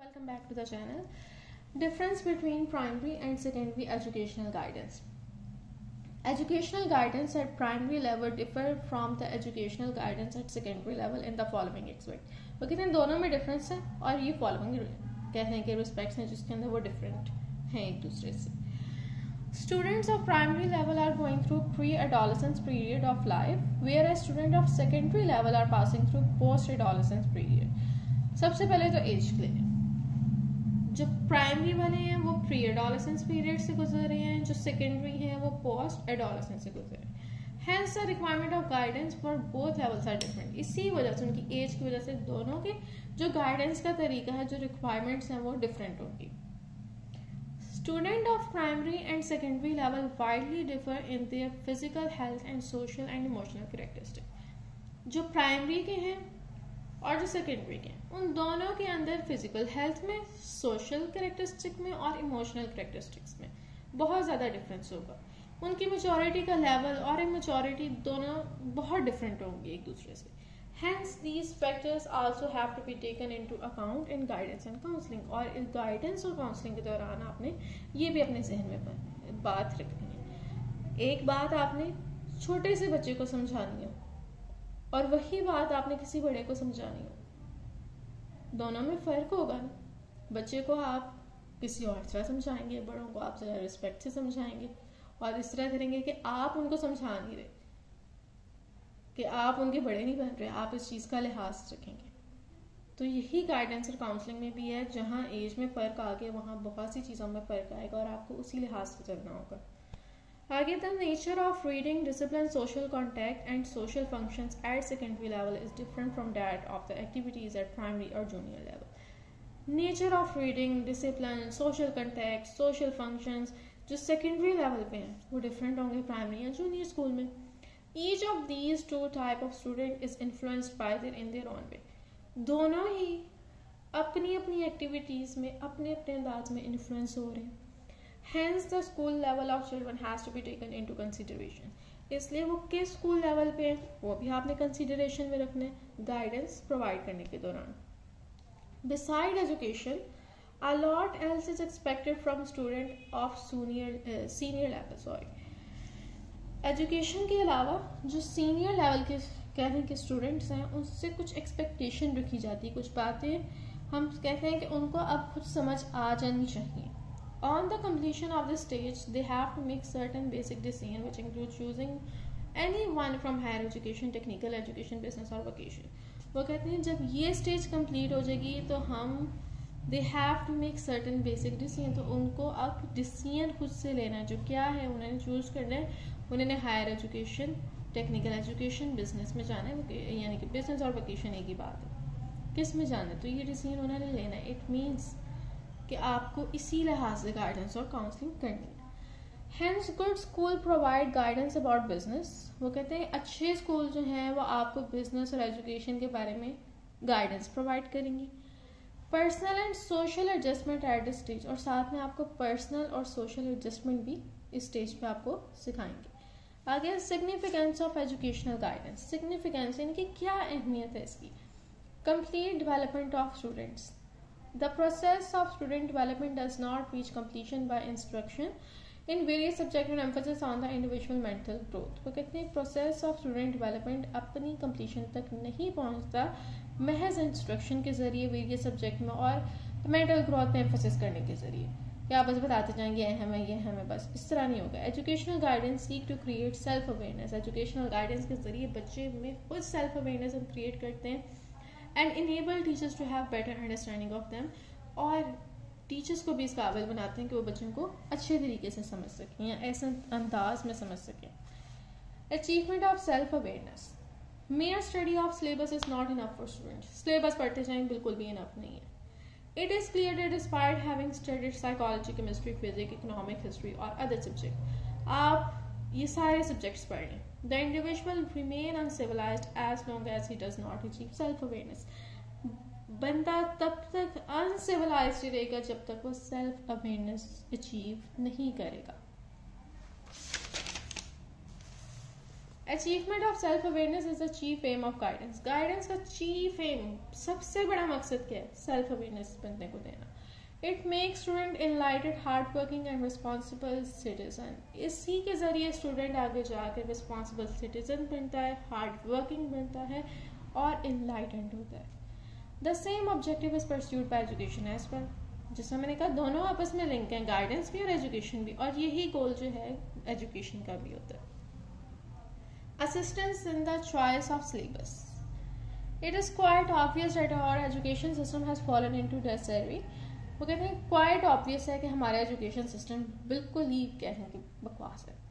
welcome back to the channel. Difference between primary and secondary educational guidance. Educational guidance at primary level differ from the educational guidance at secondary level in the following aspect. वो कहते हैं दोनों में difference है और ये following कहते हैं कि रिस्पेक्ट्स हैं जिसके अंदर वो डिफरेंट हैं एक दूसरे से. Students of primary level are going through pre-adolescence period of life, whereas students of secondary level are passing through post-adolescence period. सबसे पहले तो एज क्लियर. जो प्राइमरी वाले हैं वो प्री एडोलेसेंस पीरियड से गुजर रहे हैं, जो सेकेंडरी हैं वो पोस्ट एडोलेसेंस से गुजर रहे हैं. Hence the requirement of guidance for both levels are different. इसी वजह से उनकी एज की वजह से दोनों के जो गाइडेंस का तरीका है, जो रिक्वायरमेंट्स हैं वो डिफरेंट होंगी. Students of primary and secondary level widely differ in their physical health and social and emotional characteristics. जो प्राइमरी के हैं और जो सेकेंडरी के हैं उन दोनों के अंदर फिजिकल हेल्थ में, सोशल कैरेक्टरिस्टिक में और इमोशनल कैरेक्टरिस्टिक्स में बहुत ज़्यादा डिफरेंस होगा. उनकी मैच्योरिटी का लेवल और इमेच्योरिटी दोनों बहुत डिफरेंट होंगे एक दूसरे से. Hence, these factors also have to be taken into account in guidance and counseling. और इस गाइडेंस और काउंसलिंग के दौरान आपने ये भी अपने जहन में बात रखनी है. एक बात आपने छोटे से बच्चे को समझानी हो और वही बात आपने किसी बड़े को समझानी हो. दोनों में फ़र्क होगा ना. बच्चे को आप किसी और तरह समझाएंगे, बड़ों को आप ज़रा रिस्पेक्ट से समझाएंगे और इस तरह करेंगे कि आप उनको समझा नहीं रहे, कि आप उनके बड़े नहीं बन रहे, आप इस चीज़ का लिहाज रखेंगे. तो यही गाइडेंस और काउंसलिंग में भी है. जहाँ एज में फ़र्क आ गया वहाँ बहुत सी चीज़ों में फ़र्क आएगा और आपको उसी लिहाज से चलना होगा. आगे the nature of reading, discipline, social contact and social functions at secondary level is different from that of the activities at primary और junior level. Nature of reading, discipline, social contact, social functions जो secondary level पे हैं वो different होंगे primary या junior school में. Each of these two type of student is influenced by their in their own way. दोनों ही अपनी अपनी एक्टिविटीज में अपने अपने अंदाज में इन्फ्लुएंस हो रहे हैं. Hence the school level of children has to be taken into consideration. इसलिए वो किस स्कूल लेवल पे वो भी आपने कंसिडरेशन में रखना है गाइडेंस प्रोवाइड करने के दौरान. Beside education, a lot else is expected from student of senior level. Education के अलावा जो सीनियर लेवल के कहते हैं कि स्टूडेंट्स हैं उनसे कुछ एक्सपेक्टेशन रखी जाती है. कुछ बातें हम कहते हैं कि उनको अब खुद समझ आ जानी चाहिए. On the completion of the stage they have to make certain basic decision which include choosing any one from higher education, technical education, business और वोकेशन. वो कहते हैं जब ये स्टेज कंप्लीट हो जाएगी तो हम they have to make certain basic decision. तो उनको अब डिसीजन खुद से लेना है. जो क्या है उन्होंने चूज करना है. उन्होंने higher education, technical education, business में जाना है, यानी कि बिजनेस और वोकेशन एक ही बात है. किस में जाना है तो ये डिसीजन उन्होंने लेना है. इट मीन्स कि आपको इसी लिहाज से गाइडेंस और काउंसलिंग करनी है. Hence, good school provide guidance about business. वो कहते हैं अच्छे स्कूल जो हैं वो आपको बिजनेस और एजुकेशन के बारे में गाइडेंस प्रोवाइड करेंगी. Personal and social adjustment at this stage, और साथ में आपको पर्सनल और सोशल एडजस्टमेंट भी इस स्टेज पे आपको सिखाएंगे. आगे significance of educational guidance. Significance यानी कि क्या अहमियत है इसकी. Complete development of students. The process of student development does not reach completion by instruction in various subject and emphasis on the individual mental growth. वो कहते हैं प्रोसेस ऑफ स्टूडेंट डेवलपमेंट अपनी कंप्लीशन तक नहीं पहुंचता महज इंस्ट्रक्शन के जरिए वेरियस सब्जेक्ट में और मेंटल ग्रोथ पे एम्फेसिस करने के जरिए, या बस बताते जाएंगे ये हमें बस इस तरह नहीं होगा. Educational guidance seek to create self awareness. Educational guidance के जरिए बच्चे में खुद सेल्फ अवेयरनेस हम क्रिएट करते हैं and enable teachers to have better understanding of them. और टीचर्स को भी इस काबिल बनाते हैं कि वो बच्चों को अच्छे तरीके से समझ सकें या ऐसे अंदाज में समझ सकें. Achievement of self awareness. Mere study of syllabus is not enough for student. Syllabus पढ़ते जाएं बिल्कुल भी इनफ नहीं है. It is clear that despite having studied psychology, chemistry, physics, economic, history or other subjects, आप ये सारे subjects पढ़ लें, the individual remain uncivilized as long as he does not achieve self-awareness. बंदा तब तक uncivilized रहेगा जब तक वो self-awareness achieve नहीं करेगा. Achievement of self awareness is the chief aim of guidance. Guidance का चीफ एम, सबसे बड़ा मकसद क्या है? सेल्फ अवेयरनेस बंदे को देना. It makes student enlightened, hard working and responsible citizen. इसी के जरिए स्टूडेंट आगे जाकर रिस्पॉन्सिबल सिटीजन बनता है, हार्ड वर्किंग बनता है और एनलाइटेंड होता है. The same objective is pursued by education as well. जिसमें मैंने कहा दोनों आपस में लिंक हैं, गाइडेंस भी और एजुकेशन भी, और यही गोल जो है एजुकेशन का भी होता है. Assistance in the choice of syllabus. It is quite obvious that our education system has fallen into disarray. वो कहते हैं quite obvious है कि हमारा education system बिल्कुल ही कहने की बकवास है.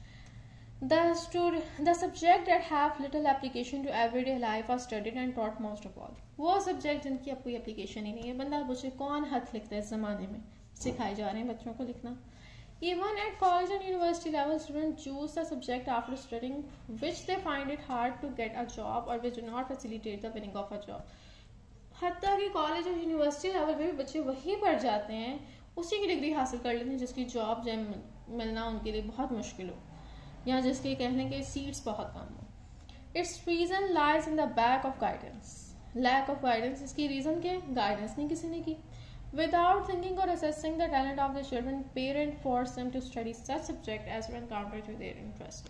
The subject that have little application to everyday life are studied and taught most of all. वो subject जिनकी अब कोई application ही नहीं है. बंदा पूछे कौन खत लिखता है इस जमाने में? सिखाए जा रहे हैं बच्चों को लिखना. Even at college and university level, students choose the subject after studying which they find it hard to get a job or which do not facilitate the winning of a job. हत्ता कि college और university level पे भी बच्चे वही पढ़ जाते हैं, उसी की डिग्री हासिल कर लेते हैं जिसकी जॉब मिलना उनके लिए बहुत मुश्किल हो, या जिसके कहने के सीट्स बहुत कम हो. Its reason lies in the lack of guidance. Lack of guidance, इसकी रीज़न क्या है? गाइडेंस नहीं किसी ने की. Without thinking or assessing the talent of the children, parents force them to study such subject as when counter to their interest.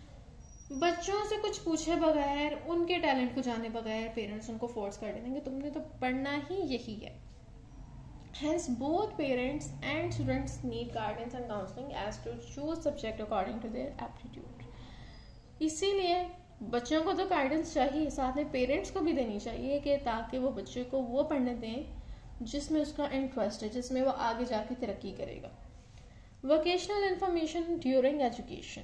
बच्चों से कुछ पूछे बगैर, उनके टैलेंट को जाने बगैर पेरेंट्स उनको फोर्स कर देंगे तुमने तो पढ़ना ही यही है. Hence, both parents and students need guidance and counseling as to choose subject according to their aptitude. इसीलिए बच्चों को तो गाइडेंस चाहिए, साथ में पेरेंट्स को भी देनी चाहिए कि ताकि वो बच्चे को वो पढ़ने दें जिसमें उसका इंटरेस्ट है, जिसमें वो आगे जाके तरक्की करेगा. Vocational information during education.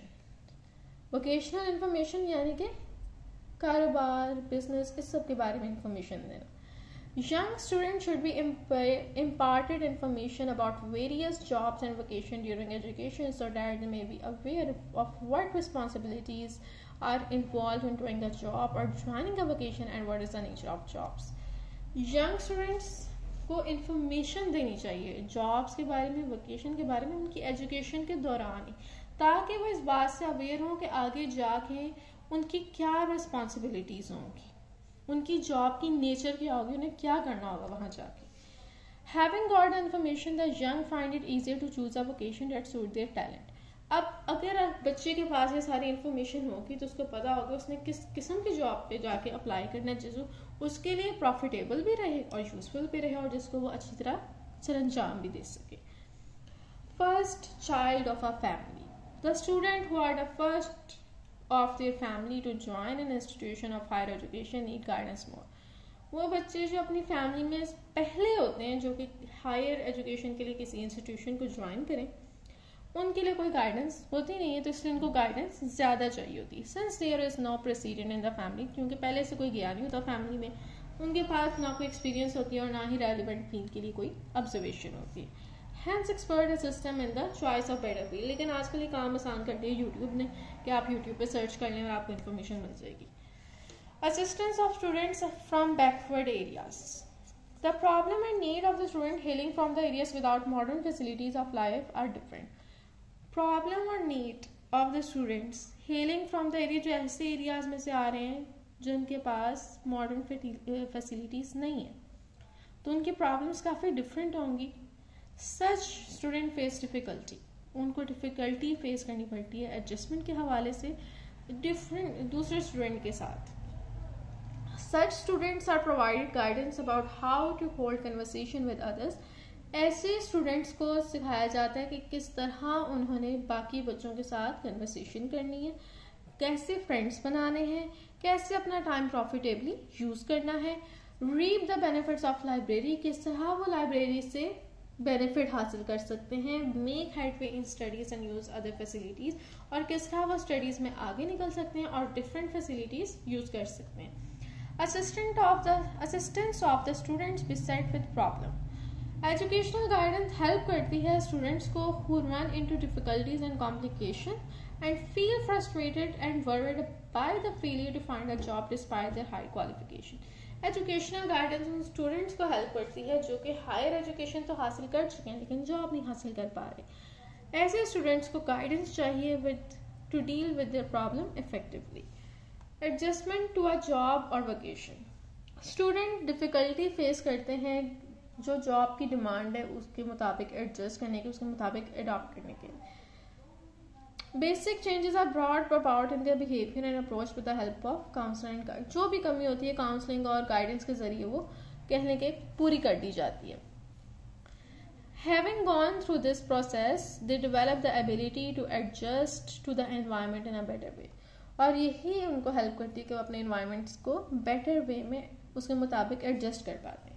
Vocational information यानी कि कारोबार, बिजनेस, इस सब के बारे में इंफॉर्मेशन देना. Young student should be imparted information about various jobs and vocation during education so that they may be aware of what responsibilities are involved in doing a job or joining a vocation and what is the nature of jobs. Young students को information देनी चाहिए jobs के बारे में, vocation के बारे में, उनकी एजुकेशन के दौरान ही, ताकि वो इस बात से अवेयर हों कि आगे जाके उनकी क्या रिस्पॉन्सिबिलिटीज़ होंगी, उनकी जॉब की नेचर क्या होगी, उन्हें क्या करना होगा वहाँ जाके. Having got the information the young find it easier to choose a vocation that suit their talent. अब अगर बच्चे के पास ये सारी इन्फॉर्मेशन होगी तो उसको पता होगा उसने किस किस्म की जॉब पे जाके अप्लाई करना है जो उसके लिए प्रॉफिटेबल भी रहे और यूजफुल भी रहे और जिसको वो अच्छी तरह सरंजाम भी दे सके. First child of a family. The student who are the first of their family to join an institution of higher education need guidance more. वो बच्चे जो अपनी फैमिली में पहले होते हैं जो कि हायर एजुकेशन के लिए किसी इंस्टीट्यूशन को ज्वाइन करें, उनके लिए कोई गाइडेंस होती नहीं है, तो इसलिए उनको गाइडेंस ज़्यादा चाहिए होती है. Since there is no precedent in the family, क्योंकि पहले से कोई गया नहीं होता फैमिली में, उनके पास ना कोई एक्सपीरियंस होती है और ना ही रेलिवेंट फील्ड के लिए कोई ऑब्जर्वेशन होती है. Hence expert system in the choice of better field. लेकिन आजकल ये काम आसान कर दिया यूट्यूब ने कि आप यूट्यूब पे सर्च कर लें और आपको इन्फॉर्मेशन मिल जाएगी. Assistance of students from backward areas. The problem and need of the student hailing from the areas without modern facilities of life are different. Problem और need of the students hailing from the area, जो ऐसे areas में से आ रहे हैं जिनके पास modern facilities नहीं है, तो उनकी प्रॉब्लम्स काफ़ी डिफरेंट होंगी. सच स्टूडेंट फेस डिफ़िकल्टी, उनको डिफ़िकल्टी फेस करनी पड़ती है एडजस्टमेंट के हवाले से डिफरेंट दूसरे स्टूडेंट के साथ. Such students are provided guidance about how to hold conversation with others. ऐसे स्टूडेंट्स को सिखाया जाता है कि किस तरह उन्होंने बाकी बच्चों के साथ कन्वर्सेशन करनी है, कैसे फ्रेंड्स बनाने हैं, कैसे अपना टाइम प्रॉफिटेबली यूज़ करना है. Reap the benefits of library, किस तरह वो लाइब्रेरी से बेनिफिट हासिल कर सकते हैं. Make headway in studies and use other facilities, और किस तरह वो स्टडीज़ में आगे निकल सकते हैं और डिफरेंट फैसिलिटीज़ यूज़ कर सकते हैं. Assistance of the students beset with problem. Educational guidance help करती है स्टूडेंट्स को who run into difficulties and complications and feel frustrated and worried by the failure to find a job despite their high qualification. Educational guidance उन students को help करती है जो कि higher education तो हासिल कर चुके हैं लेकिन जॉब नहीं हासिल कर पा रहे. ऐसे स्टूडेंट्स को गाइडेंस चाहिए with to deal with their problem effectively. Adjustment to a job or vacation. Student difficulty face करते हैं जो जॉब की डिमांड है उसके मुताबिक एडजस्ट करने के, उसके मुताबिक अडॉप्ट करने के. Basic changes are brought about in their behaviour and approach with the help of counsellor and guide. जो भी कमी होती है काउंसलिंग और गाइडेंस के जरिए वो कहने के पूरी कर दी जाती है. Having gone through this process, they develop the ability to adjust to the environment in a better way. और यही उनको हेल्प करती है कि वो अपने environments को better way में उसके मुताबिक adjust कर पाते हैं.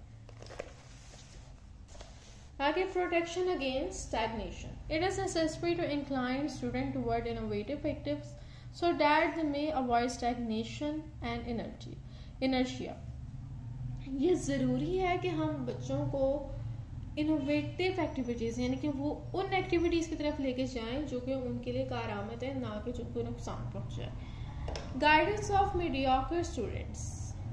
आगे protection against stagnation. It is necessary to incline student toward innovative activities so that they may avoid stagnation and inertia. ये ज़रूरी है कि हम बच्चों को इनोवेटिव एक्टिविटीज़ यानी कि वो उन एक्टिविटीज़ की तरफ लेके जाएं जो कि उनके लिए कारआमद है, ना कि जो उनको नुकसान पहुंचाए. Guidance of mediocre students.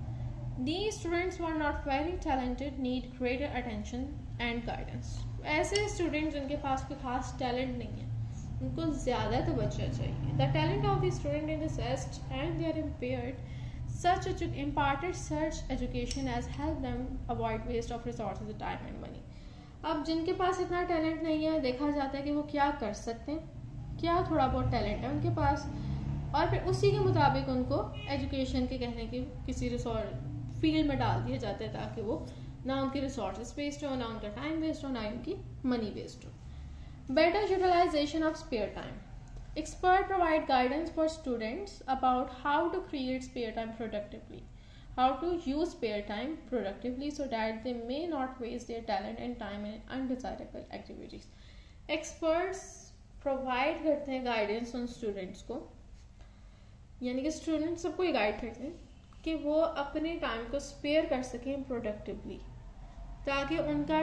These students who are not very talented need greater attention and guidance. ऐसे स्टूडेंट्स जिनके पास कोई खास टैलेंट नहीं है उनको ज़्यादा तवज्जो चाहिए. The talent of the student in this test and they are impaired. Such imparted such education has helped them avoid waste of resources, time and money. अब जिनके पास इतना टैलेंट नहीं है देखा जाता है कि वो क्या कर सकते हैं, क्या थोड़ा बहुत टैलेंट है उनके पास, और फिर उसी के मुताबिक उनको एजुकेशन के कहने की किसी रिसोर्स फील्ड में डाल दिया जाता है ताकि वो ना उनकी रिसोर्सेज वेस्ट हो, ना उनका टाइम वेस्ट हो, ना उनकी मनी वेस्ट हो. Better utilisation of spare time. Experts provide guidance for students about how to create spare time productively, how to use spare time productively so that they may not waste their talent and time in undesirable activities. Experts provide करते हैं guidance उन students को, यानी कि students सबको ये guide करते हैं कि वो अपने time को spare कर सकें productively ताकि उनका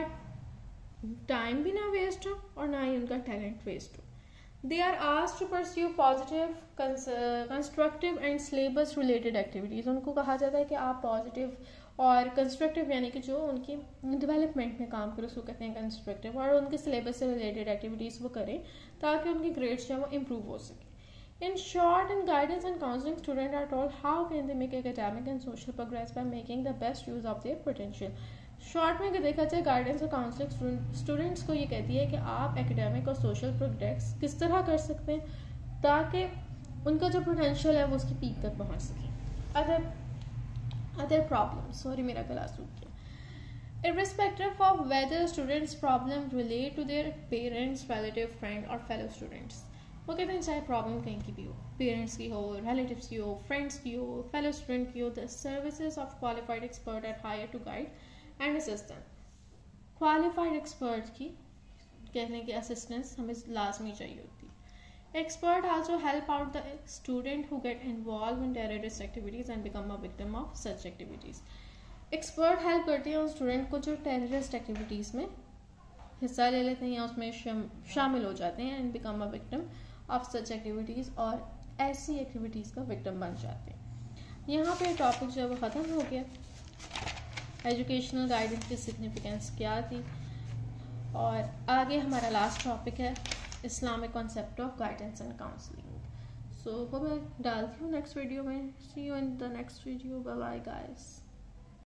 time भी ना waste हो और ना ही उनका talent waste हो. They are asked to pursue positive, constructive and syllabus related activities. उनको कहा जाता है कि आप पॉजिटिव और कंस्ट्रक्टिव यानी कि जो उनकी डेवलपमेंट में काम करें उसको कहते हैं कंस्ट्रक्टिव, और उनके सिलेबस से रिलेटेड एक्टिविटीज़ वो करें ताकि उनकी ग्रेड्स जो है वो इम्प्रूव हो सके. In short, in guidance and counseling, students are told how can they make academic and social progress by making the best use of their potential. Short में देखा जाए गाइडेंस और काउंसलिंग स्टूडेंट्स को ये कहती है कि आप एकेडमिक और सोशल प्रोग्रेस किस तरह कर सकते हैं ताकि उनका जो पोटेंशियल है वो उसकी पीक तक पहुंच सके. अदर प्रॉब्लम, सॉरी मेरा गला सूख गया. Irrespective of whether students' problem relate to their parents, relative, friend और fellow students. वो कहते हैं चाहे प्रॉब्लम कहीं की भी हो, पेरेंट्स की हो, रिलेटिव्स की हो, फ्रेंड्स की हो, फेलो स्टूडेंट की हो, the services of qualified expert are hired to guide and assistant. Qualified expert की कहने की असिस्टेंस हमें लाजमी चाहिए होती है. Expert also help out the student who get involve in terrorist activities and become a victim of such activities. Expert help करते हैं उन स्टूडेंट को जो टेररिस्ट एक्टिविटीज में हिस्सा ले लेते हैं या उसमें शामिल हो जाते हैं and become a victim of such activities, और ऐसी एक्टिविटीज का विक्टिम बन जाते हैं. यहाँ पे टॉपिक जो है वो ख़त्म हो गया. एजुकेशनल गाइडेंस की सिग्निफिकेंस क्या थी, और आगे हमारा लास्ट टॉपिक है Islamic concept of guidance and counselling. So वो मैं डालती हूँ नेक्स्ट वीडियो में. See you in the next video. Bye bye guys.